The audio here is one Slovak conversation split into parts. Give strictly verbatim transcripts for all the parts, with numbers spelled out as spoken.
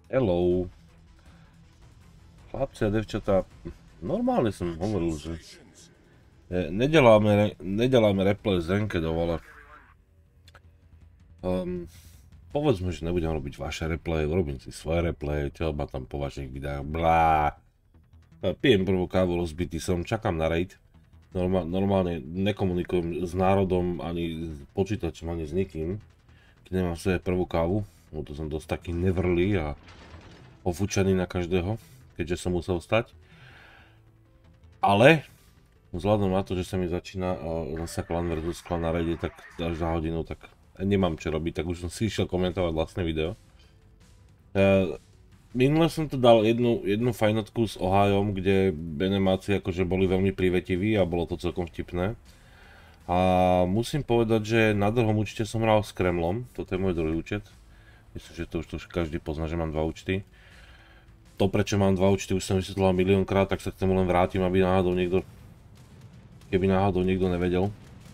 Hello. Chlapci a devčatá, normálne som hovoril, že nedeláme, nedeláme replay z rankedov, ale um, povedzme, že nebudem robiť vaše replay, urobím si svoje replay, čo ma tam po vašich videách, blá. Pijem prvú kávu, rozbitý som, čakám na raid. Normál, normálne nekomunikujem s národom, ani s počítačom, ani s nikým, keď nemám svoje prvú kávu, no to som dosť taký nevrlý a ofúčaný na každého, keďže som musel stať. Ale vzhľadom na to, že sa mi začína uh, zase klan versus klan na raide, tak až za hodinu, tak nemám čo robiť, tak už som si išiel komentovať vlastné video. Uh, minule som to dal jednu, jednu fajnotku s Ohajom, kde benemáci akože boli veľmi privetiví a bolo to celkom vtipné. A musím povedať, že na druhom účte som hral s Kremlom, toto je môj druhý účet. Myslím, že to už, to už každý pozná, že mám dva účty. To, prečo mám dva účty, už som vysvetlil miliónkrát, tak sa k tomu len vrátim, aby náhodou niekto, keby náhodou niekto nevedel.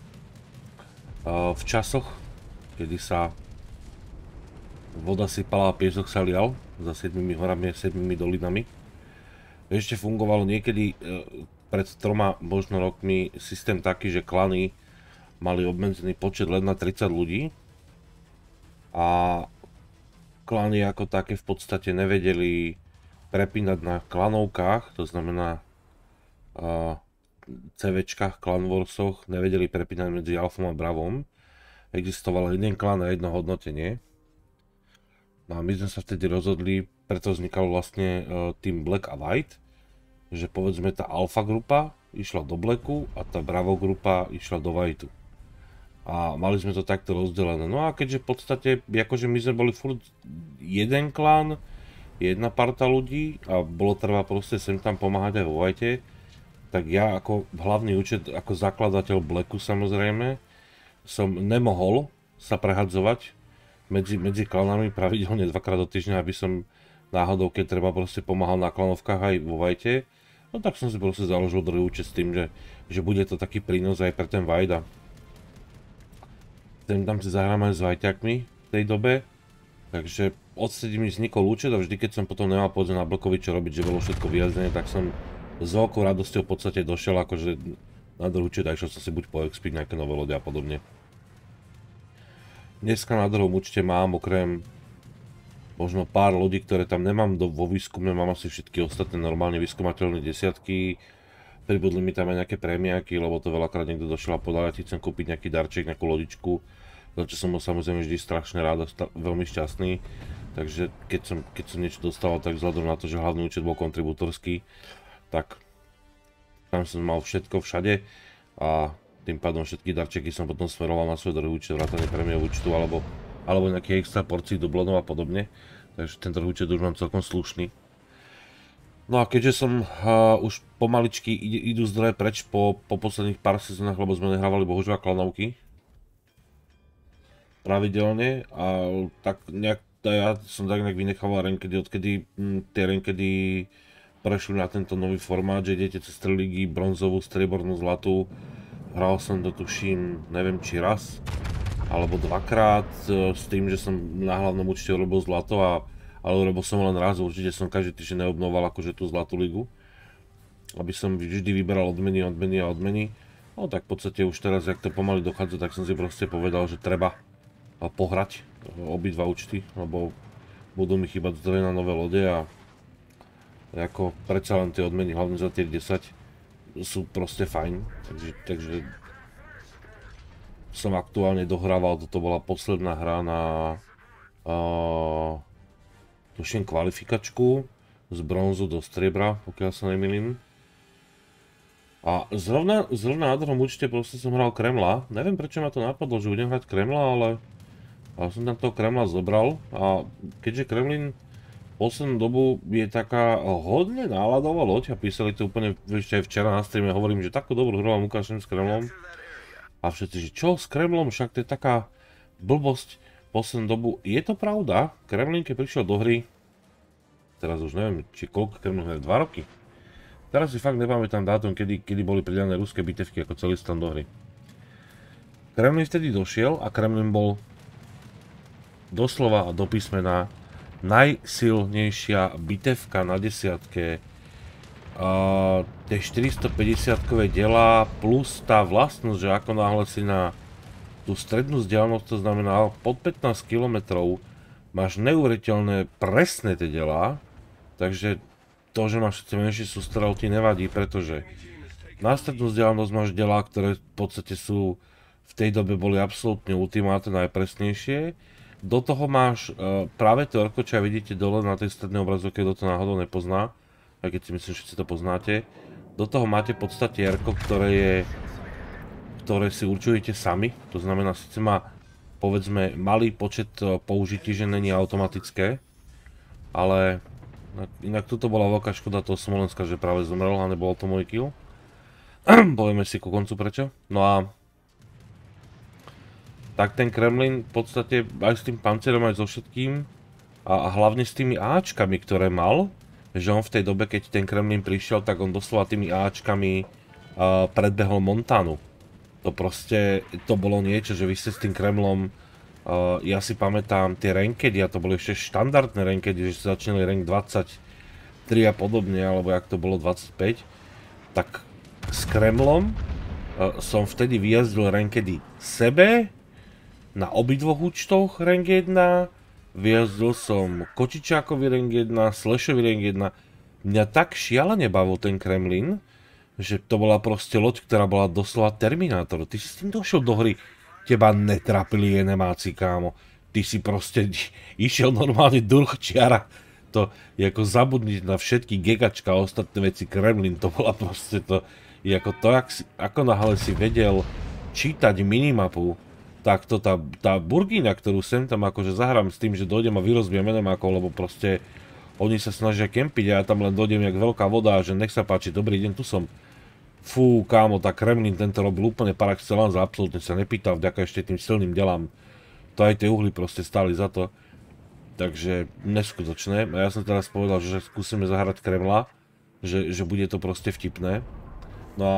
V časoch, kedy sa voda sypala a piesok sa lial za siedmimi horami a siedmimi dolinami, ešte fungovalo niekedy pred troma možno rokmi systém taký, že klany mali obmedzený počet len na tridsať ľudí a klany ako také v podstate nevedeli prepínať na klanovkách, to znamená uh, CVčkách, Clanwarsoch, nevedeli prepínať medzi Alfom a Bravom. Existoval jeden klan a jedno hodnotenie. No a my sme sa vtedy rozhodli, preto vznikal vlastne uh, tým Black a White, že povedzme tá Alpha grupa išla do Blacku a tá Bravo grupa išla do Whiteu. A mali sme to takto rozdelené. No a keďže v podstate, akože my sme boli furt jeden klan, jedna parta ľudí a bolo treba proste sem tam pomáhať aj vo White, tak ja ako hlavný účet, ako zakladateľ Blacku samozrejme, som nemohol sa prehadzovať medzi, medzi klanami pravidelne dvakrát do týždňa, aby som náhodou, keď treba proste pomáhal na klanovkách aj vo White. No tak som si proste založil druhý účet s tým, že, že bude to taký prínos aj pre ten White a sem tam si zahrám aj s Whiteakmi v tej dobe. Takže odtedy mi vznikol účet a vždy, keď som potom nemal povedzme na Blackovi čo robiť, že bolo všetko vyjazdené, tak som s veľkou radosťou v podstate došiel akože na druhý účet a išiel som si buď poexpiť nejaké nové lode a podobne. Dneska na druhom účte mám okrem možno pár lodí, ktoré tam nemám do, vo výskume, mám asi všetky ostatné normálne vyskúmateľné desiatky. Pribudli mi tam aj nejaké prémiaky, lebo to veľakrát niekto došiel a povedal, ja ti chcem kúpiť nejaký darček, nejakú lodičku. Za čo som bol samozrejme vždy strašne rád a veľmi šťastný. Takže keď som, keď som niečo dostal, tak vzhľadom na to, že hlavný účet bol kontributorský, tak tam som mal všetko všade a tým pádom všetky darčeky som potom smeroval na svoj druhý účet, vrátane prémiového účtu alebo, alebo nejakých extra porcií dublonov a podobne. Takže ten druhý účet už mám celkom slušný. No a keďže som uh, už pomaličky idú zdroje preč po, po posledných pár sezónach, lebo sme nehrávali bohužiaľ klanovky pravidelne a tak nejak, ja som tak nejak vynechával rankedy, odkedy hm, tie rankedy prešli na tento nový formát, že idete cez tri ligy, bronzovú, striebornú, zlatú. Hral som to tuším, neviem či raz, alebo dvakrát, s tým, že som na hlavnom účte robil zlato, a, ale robil som len raz, určite som každý týždeň neobnoval akože tú zlatú ligu. Aby som vždy vyberal odmeny, odmeny a odmeny. No tak v podstate už teraz, jak to pomaly dochádza, tak som si proste povedal, že treba pohrať obidva účty, lebo budú mi chýbať zdroje na nové lode a ako predsa len tie odmeny, hlavne za tie desať, sú proste fajn, takže, takže som aktuálne dohrával, toto bola posledná hra na uh, tuším kvalifikačku z bronzu do striebra, pokiaľ sa nemýlim. A zrovna, zrovna na druhom účte proste som hral Kremla, neviem prečo ma to napadlo, že budem hrať Kremla, ale Ale som tam toho Kremla zobral a keďže Kremlin poslednú dobu je taká hodne náladová loď a písali to úplne ešte aj včera na streame, hovorím, že takú dobrú hru vám ukážem s Kremlom. A všetci, že čo s Kremlom, však to je taká blbosť poslednú dobu. Je to pravda, Kremlin keď prišiel do hry, teraz už neviem, či koľko Kremlin je, dva roky. Teraz si fakt nepamätám dátum, kedy, kedy boli pridané ruské bitevky ako celý stan do hry. Kremlin vtedy došiel a Kremlin bol doslova a do písmena najsilnejšia bitevka na desiatke. Uh, tie štyristopäťdesiatkové diela plus tá vlastnosť, že ako náhle si na tú strednú vzdialenosť, to znamená pod pätnásť kilometrov, máš neuveriteľné presné tie diela, takže to, že máš všetci menší sústrel, ti nevadí, pretože na strednú vzdialenosť máš diela, ktoré v podstate sú v tej dobe boli absolútne ultimátne najpresnejšie. Do toho máš uh, práve to orko, čo vidíte dole na tej strednej obrazovke, kto to náhodou nepozná, aj keď si myslím, že všetci to poznáte. Do toho máte v podstate jarko, ktoré je, ktoré si určujete sami. To znamená, síce má, povedzme, malý počet použití, že není automatické. Ale inak toto bola veľká škoda toho Smolenska, že práve zomrel a nebolo to môj kill. Povieme si ku koncu prečo. No a tak ten Kremlin v podstate aj s tým pancierom, aj so všetkým a, a hlavne s tými áčkami, ktoré mal, že on v tej dobe, keď ten Kremlin prišiel, tak on doslova tými áčkami uh, predbehol Montanu. To proste, to bolo niečo, že vy ste s tým Kremlom, uh, ja si pamätám tie rankedy, a to boli ešte štandardné rankedy, že sa začínali rank dvadsaťtri a podobne, alebo jak to bolo dvadsaťpäť, tak s Kremlom uh, som vtedy vyjazdil rankedy sebe, na obidvoch účtoch rank jeden, vyjazdil som Kočičákový rank jeden, Slashový rank jeden. Mňa tak šialene bavil ten Kremlin, že to bola proste loď, ktorá bola doslova Terminátor. Ty si s tým došiel do hry, teba netrapili enemáci, kámo. Ty si proste išiel normálne durchčiara. To je ako zabudniť na všetky gegačka a ostatné veci Kremlin, to bola proste to, je ako to, jak si, ako náhle si vedel čítať minimapu, tak to tá, tá burgína, ktorú sem tam akože zahrám s tým, že dojdem a vyrozbijem enemákov, lebo proste oni sa snažia kempiť a ja tam len dojdem jak veľká voda, že nech sa páči, dobrý deň, tu som. Fú, kámo, tá Kremlin tento robil úplne par excellence, absolútne sa nepýtal vďaka ešte tým silným delám. To aj tie uhly proste stáli za to. Takže neskutočné. A ja som teraz povedal, že skúsime zahrať Kremla, že, že bude to proste vtipné. No a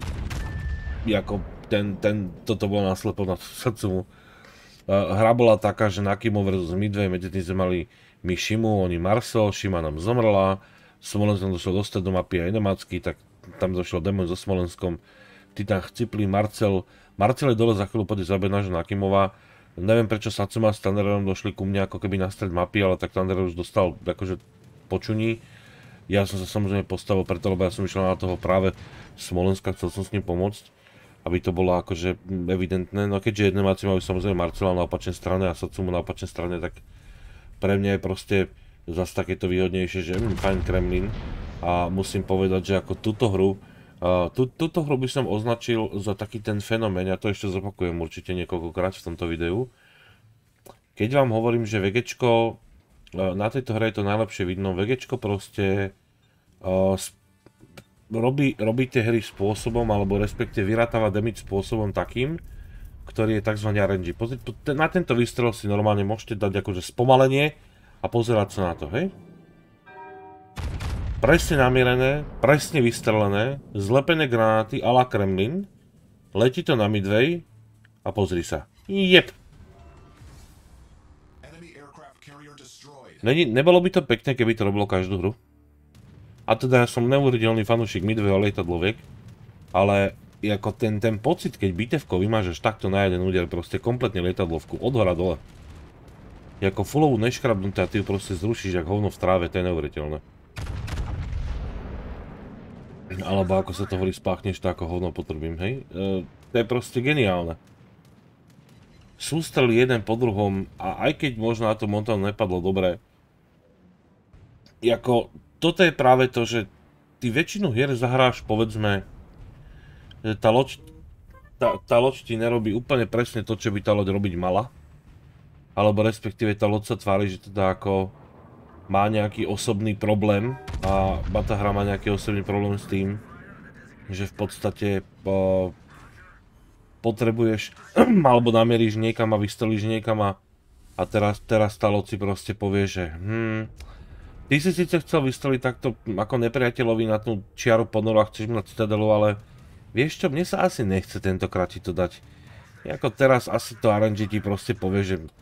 ako ten, ten, toto bolo naslepo na srdcu mu. Hra bola taká, že Nakimo versus Midway, medzi tým sme mali my Šimu, oni Marcel, Šima nám zomrela, Smolensk nám došlo do stredu mapy a Enemácky, tak tam došlo Demon so Smolenskom, tí tam chcipli, Marcel, Marcel je dole, za chvíľu pôjde zabiť nášho Nakimová. Neviem prečo Satsuma s Thunderom došli ku mne ako keby na stred mapy, ale tak Thunder už dostal akože počuní. Ja som sa samozrejme postavil preto, lebo ja som išiel na toho práve Smolenska, chcel som s ním pomôcť, aby to bolo akože evidentné. No keďže Enemáci majú samozrejme Marcela na opačnej strane a Satsumu na opačnej strane, tak pre mňa je proste zase takéto výhodnejšie, že hm, fajn Kremlin. A musím povedať, že ako túto hru, uh, tú, túto hru by som označil za taký ten fenomén, ja to ešte zopakujem určite niekoľkokrát v tomto videu. Keď vám hovorím, že VGčko, uh, na tejto hre je to najlepšie vidno, VGčko proste uh, robí, robí tie hry spôsobom, alebo respektíve vyrátáva damage spôsobom takým, ktorý je tzv. er en gé. Pozri, na tento výstrel si normálne môžete dať akože spomalenie a pozerať sa na to, hej? Presne namierené, presne vystrelené, zlepené granáty a la Kremlin, letí to na Midway a pozri sa. Jep. Není, nebolo by to pekné, keby to robilo každú hru. A teda ja som neuveriteľný fanúšik Midway a lietadloviek, ale ako ten, ten pocit, keď bitevkou vymážeš takto na jeden úder, proste kompletne lietadlovku, od hora dole. Je ako fullovú neškrabnuté a ty ju proste zrušíš jak hovno v tráve, to je neuveriteľné. Alebo ako sa to hovorí, spáchneš to ako hovno potrbím, hej? E, to je proste geniálne. Sústreli jeden po druhom a aj keď možno na to Montanu nepadlo dobre, ako toto je práve to, že ty väčšinu hier zahráš, povedzme, že tá loď, tá, tá loď ti nerobí úplne presne to, čo by tá loď robiť mala. Alebo respektíve tá loď sa tvári, že teda ako má nejaký osobný problém a tá hra má nejaký osobný problém s tým, že v podstate po, potrebuješ alebo namieríš niekam a vystrelíš niekam a, a teraz, teraz tá loď si proste povie, že hm, ty si síce chcel vystreliť takto ako nepriateľovi na tú čiaru ponoru a chceš mať citadelu, ale vieš čo, mne sa asi nechce tentokrát ti to dať. Jako teraz asi to er en gé ti proste povie, že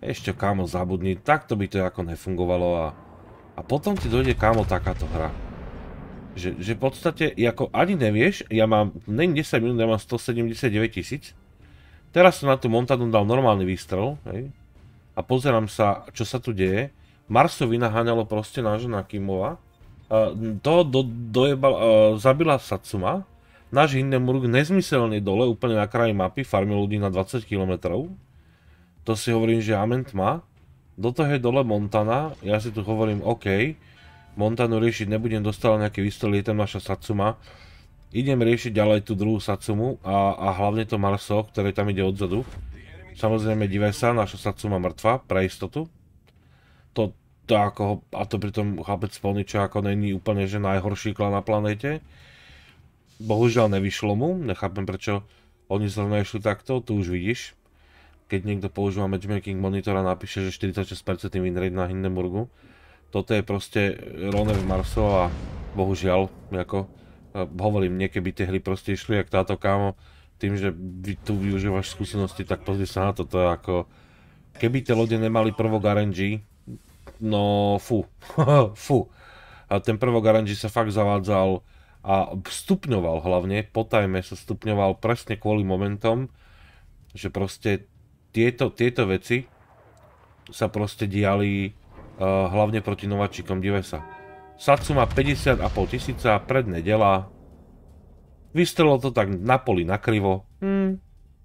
ešte kámo zabudni, takto by to ako nefungovalo a, a potom ti dojde kámo takáto hra. Že, že v podstate, ako ani nevieš, ja mám, nem desať minút, ja mám stosedemdesiatdeväť tisíc. Teraz som na tú Montanu dal normálny výstrel, hej, a pozerám sa, čo sa tu deje. Marso vynaháňalo proste nášho Nakimova. To do, dojebal, uh, zabila Satsuma. Náš Hindenburg nezmyselne dole, úplne na kraji mapy, farmil ľudí na dvadsať kilometrov. To si hovorím, že amen tma. Do toho je dole Montana, ja si tu hovorím, OK, Montanu riešiť nebudem, dostala nejaký výstrel, je tam naša Satsuma. Idem riešiť ďalej tú druhú Satsumu a, a hlavne to Marso, ktoré tam ide odzadu. Samozrejme divaj sa, naša Satsuma mŕtva, pre istotu. To, to ako, a to pritom chápec Polniča ako není úplne že najhorší klan na planéte. Bohužiaľ nevyšlo mu, nechápem prečo oni zrovna išli takto, tu už vidíš. Keď niekto používa matchmaking monitora a napíše, že štyridsaťšesť percent win rate na Hindenburgu. Toto je proste Ronev Marso a bohužiaľ, ako hovorím, niekedy tie hry proste išli jak táto kámo, tým, že vy tu využívaš skúsenosti, tak pozri sa na to, to je ako keby tie lode nemali prvok er en gé, no fú, fú. A ten prvok er en gé sa fakt zavádzal a stupňoval hlavne, po time sa stupňoval presne kvôli momentom, že proste tieto, tieto veci sa proste diali uh, hlavne proti nováčikom, divaj sa. Satsuma päťdesiat a pol tisíca, pred nedela. Vystrelo to tak na poli nakrivo. Hmm.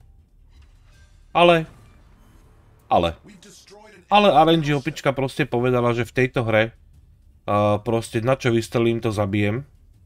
Ale, ale, ale er en gé opička proste povedala, že v tejto hre uh, proste na čo vystrelím, to zabijem.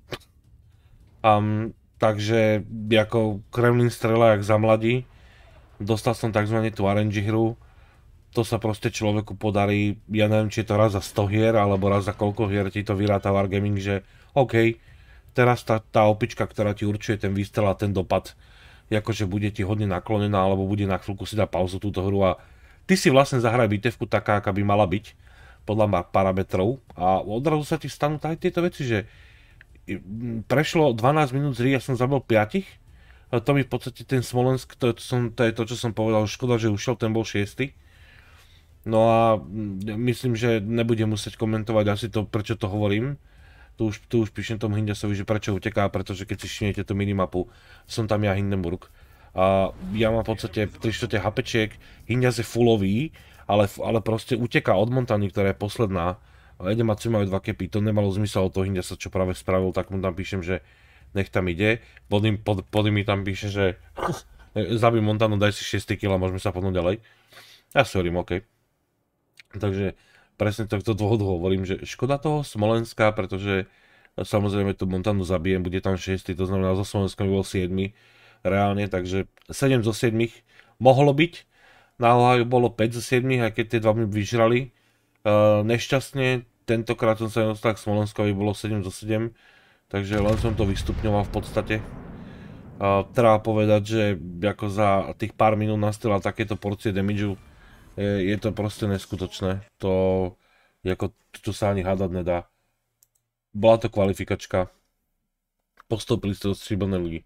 Um, takže ako Kremlin strela jak za mladí. Dostal som tzv. Tú er en gé hru. To sa proste človeku podarí, ja neviem, či je to raz za sto hier, alebo raz za koľko hier ti to vyráta Wargaming, že OK, teraz tá, tá opička, ktorá ti určuje ten výstrel a ten dopad, akože bude ti hodne naklonená, alebo bude na chvíľku si dá pauzu túto hru a ty si vlastne zahraj bitevku taká, aká by mala byť, podľa parametrov a odrazu sa ti stanú aj tieto veci, že prešlo dvanásť minút z hry, ja som zabil piatich. To mi v podstate ten Smolensk, to, som, to je to, čo som povedal, škoda, že ušiel, ten bol šiesty. No a myslím, že nebudem musieť komentovať asi to, prečo to hovorím. Tu už, tu už píšem tomu Hindasovi, že prečo uteká, pretože keď si všimnete tú minimapu, som tam ja Hindenburg. A ja mám v podstate tri štvrte hapečiek, Hindas je fullový, ale, ale proste uteká od Montany, ktorá je posledná. Edemáci majú dva kepy, to nemalo zmysel od toho Hindasa, čo práve spravil, tak mu tam píšem, že nech tam ide. Pod ním, pod, pod mi tam píše, že zabij Montanu, daj si šesť kil a môžeme sa podnúť ďalej. Ja si hovorím, OK. Takže presne tohto dôvodu hovorím, že škoda toho Smolenska, pretože samozrejme tú Montanu zabijem, bude tam šesť, to znamená zo Smolenskom by bol siedmy reálne, takže sedem zo siedmich mohlo byť. Na Ohaju bolo päť zo siedmich, aj keď tie dva mi vyžrali. Uh, nešťastne, tentokrát som sa nedostal k Smolenskovi, bolo sedem zo sedem. Takže len som to vystupňoval v podstate. Uh, treba povedať, že ako za tých pár minút nastrelal takéto porcie damageu, je, je to proste neskutočné. To, ako, to sa ani hádať nedá. Bola to kvalifikačka. Postúpili ste do stříbrnej ligy.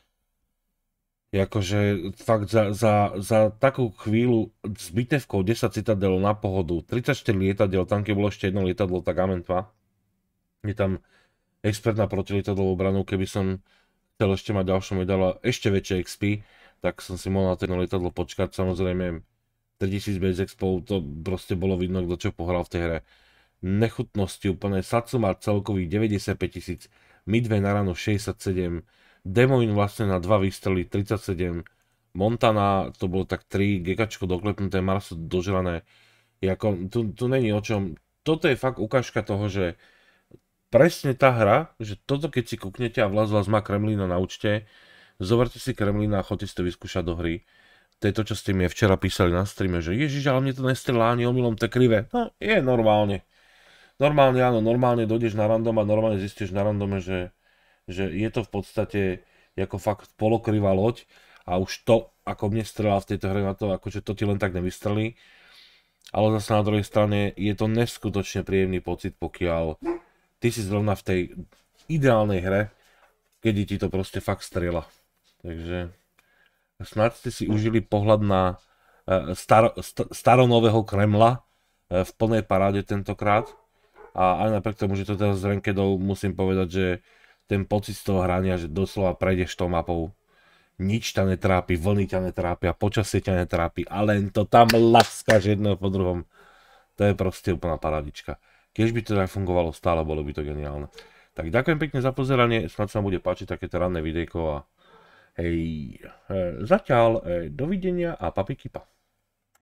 Jakože fakt za, za, za takú chvíľu s bitevkou desať citadel na pohodu, tridsaťštyri lietadiel, tam keď bolo ešte jedno lietadlo, tak amen tma. Je tam expert na protilietadlovú obranu, keby som chcel ešte mať ďalšiu medailu, ešte väčšie X P, tak som si mohol na to jedno lietadlo počkať. Samozrejme tritisíc bez expov, to proste bolo vidno, kto čo pohral v tej hre. Nechutnosti úplne, Satsuma celkových deväťdesiatpäť tisíc, Midway na ráno šesťdesiatsedem, Demoin vlastne na dva výstrely tridsaťsedem, Montana to bolo tak tri, Gekačko doklepnuté, Marso dožrané. Jako, tu, tu není o čom, toto je fakt ukážka toho, že presne tá hra, že toto keď si kúknete a vlast vás má Kremlina na účte, zoberte si Kremlina a choďte si to vyskúšať do hry. To je to, čo ste mi včera písali na streame, že ježiš, ale mne to nestrelá ani omylom, to je krivé. No, je normálne. Normálne áno, normálne dojdeš na random a normálne zistíš na randome, že, že je to v podstate ako fakt polokrivá loď a už to, ako mne strelá v tejto hre na to, akože to ti len tak nevystrelí. Ale zase na druhej strane je to neskutočne príjemný pocit, pokiaľ ty si zrovna v tej ideálnej hre, kedy ti to proste fakt strieľa. Takže snad ste si užili pohľad na star, st staronového Kremla v plnej paráde tentokrát. A aj napriek tomu, že to teraz z rankedov musím povedať, že ten pocit z toho hrania, že doslova prejdeš tou mapou, nič ťa netrápi, vlny ťa netrápia, počasie ťa netrápi, a len to tam laskáš jedného po druhom. To je proste úplná parádička. Keď by to tak fungovalo stále, bolo by to geniálne. Tak ďakujem pekne za pozeranie, snad sa vám bude páčiť takéto ranné videjko a hej, zatiaľ dovidenia a papi kipa.